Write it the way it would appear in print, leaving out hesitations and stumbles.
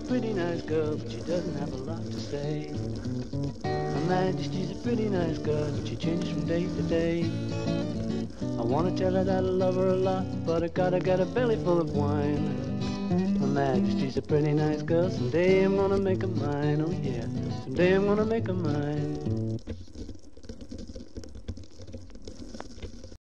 pretty nice girl, but she doesn't have a lot to say. Her Majesty's a pretty nice girl, but she changes from day to day. I wanna tell her that I love her a lot, but I gotta get a belly full of wine. Her Majesty's a pretty nice girl, someday I'm gonna make her mine, oh yeah, someday I'm gonna make her mine.